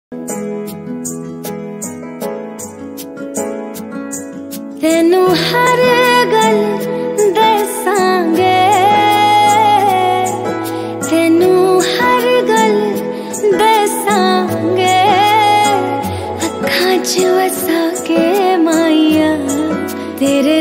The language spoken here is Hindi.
तेनू हर गल दसांगे, तेनू हर गल दसांगे, अखां च वसा के माइया तेरे